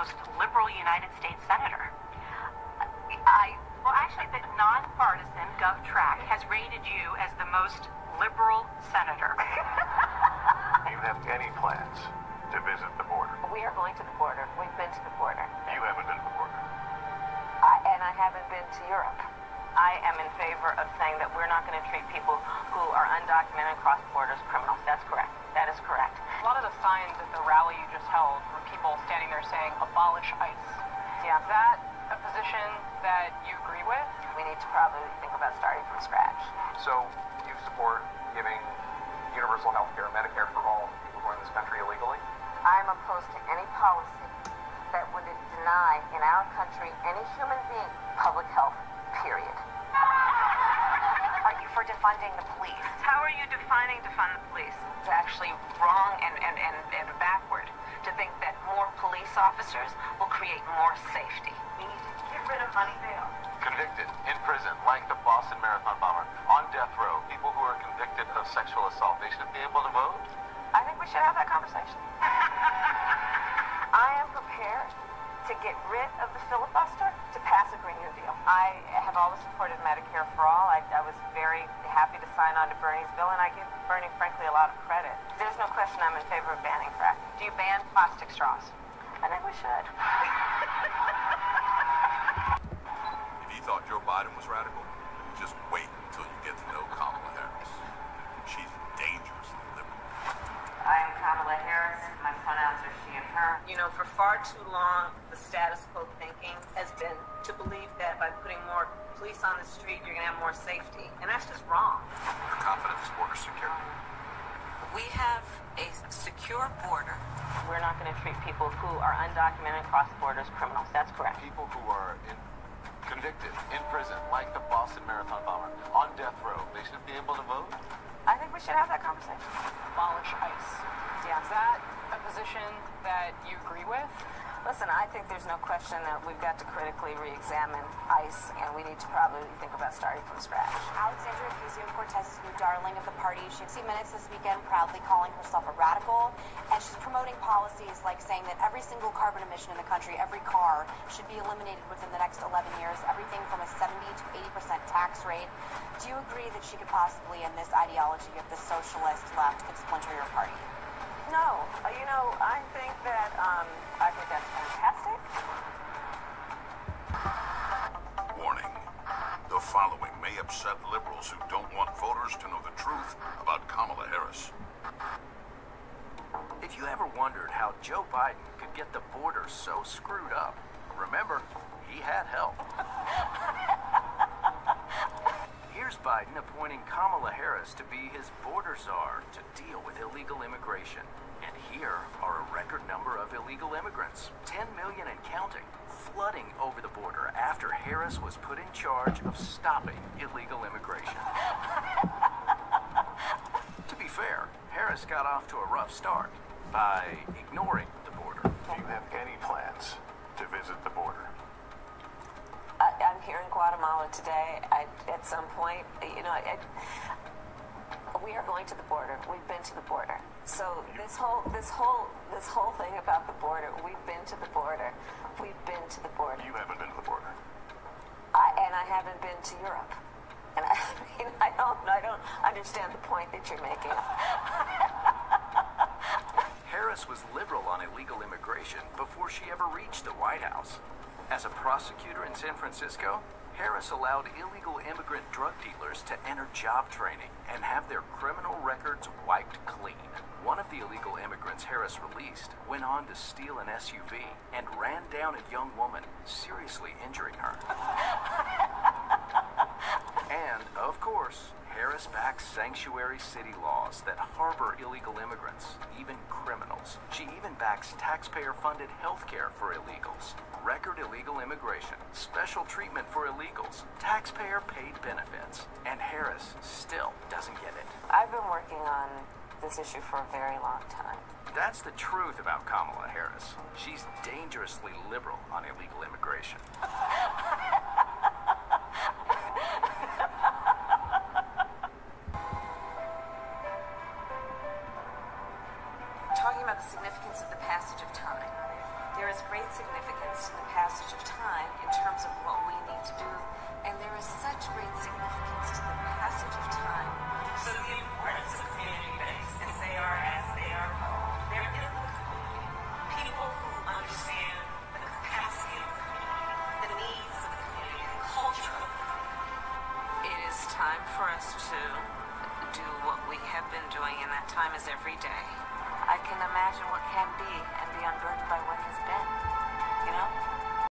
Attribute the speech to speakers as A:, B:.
A: most liberal United States senator. Well, actually, the nonpartisan GovTrack has rated you as the most liberal senator.
B: Do you have any plans to visit the border?
C: We are going to the border. We've been to the border.
B: You haven't been to the border.
C: And I haven't been to Europe. I am in favor of saying that we're not going to treat people who are undocumented cross borders criminals. That's correct. That is correct.
D: A lot of the signs at the rally you just held were people standing there saying, abolish ICE.
C: Yeah.
D: Is that a position that you agree with?
C: We need to probably think about starting from scratch.
B: So, you support giving universal health care, Medicare for all people who are in this country illegally?
C: I'm opposed to any policy that would deny in our country any human being public health, period.
A: Are you for defunding the police? How are you defining defund the police?
C: It's actually wrong and backward to think that more police officers will create more safety. We need to get rid of money bail.
B: Convicted, in prison, like the Boston Marathon bomber, on death row, people who are convicted of sexual assault, they should be able to vote?
C: I think we should have that conversation. I am prepared to get rid of the filibuster to pass a Green New Deal. I have always supported Medicare for all. I was very happy to sign on to Bernie's bill, and I give Bernie, frankly, a lot of credit. There's no question I'm in favor of banning fracking.
D: Do you ban plastic straws?
C: I think we should.
E: If you thought Joe Biden was radical, just wait until you get to know Kamala Harris. She's dangerously liberal.
C: I am Kamala Harris. My pronouns are she and her. You know, for far too long, the status quo thinking has been to believe that by putting more police on the street, you're going to have more safety. And that's just wrong.
E: You're confident this border's secure?
C: We have a secure border. We're not going to treat people who are undocumented cross borders criminals. That's correct.
B: People who are convicted, in prison, like the Boston Marathon bomber, on death row, they should be able to vote?
C: I think we should have that conversation.
D: Abolish ICE.
C: Yeah.
D: Is that a position that you agree with?
C: Listen, I think there's no question that we've got to critically re-examine ICE, and we need to probably think about starting from scratch.
F: Alexandria Ocasio-Cortez is a new darling of the party. She 60 Minutes this weekend proudly calling herself a radical, and she's promoting policies like saying that every single carbon emission in the country, every car, should be eliminated within the next 11 years, everything from a 70 to 80% tax rate. Do you agree that she could possibly, in this ideology of the socialist left, could splinter your party?
C: No, I think that's fantastic.
E: Warning. The following may upset liberals who don't want voters to know the truth about Kamala Harris.
G: If you ever wondered how Joe Biden could get the border so screwed up, remember, he had help. Here's Biden appointing Kamala Harris to be his border czar to deal with illegal immigration. And here are a record number of illegal immigrants, 10 million and counting, flooding over the border after Harris was put in charge of stopping illegal immigration. To be fair, Harris got off to a rough start by ignoring the border.
B: Do you have any plans to visit the border?
C: I'm here in Guatemala today. At some point, we are going to the border. We've been to the border. So this whole thing about the border, we've been to the border. We've been to the border.
B: You haven't been to the border.
C: And I haven't been to Europe. And I don't understand the point that you're making.
G: Harris was liberal on illegal immigration before she ever reached the White House. As a prosecutor in San Francisco, Harris allowed illegal immigrant drug dealers to enter job training and have their criminal records wiped clean. One of the illegal immigrants Harris released went on to steal an SUV and ran down a young woman, seriously injuring her. And, of course, Harris backs sanctuary city laws that harbor illegal immigrants, even criminals. She even backs taxpayer-funded health care for illegals, record illegal immigration, special treatment for illegals, taxpayer-paid benefits. And Harris still doesn't get it.
C: I've been working on this issue for a very long time.
G: That's the truth about Kamala Harris. She's dangerously liberal on illegal immigration.
C: Talking about the significance of the passage of time. There is great significance to the passage of time in terms of what we need to do, and there is such great significance to the passage of time. So the importance of community-based, as they are called, they're in the community. People who understand the capacity of the community, the needs of the community, the culture of the community. It is time for us to do what we have been doing, and that time is every day. I can imagine what can be and be unburdened by what has been, you know?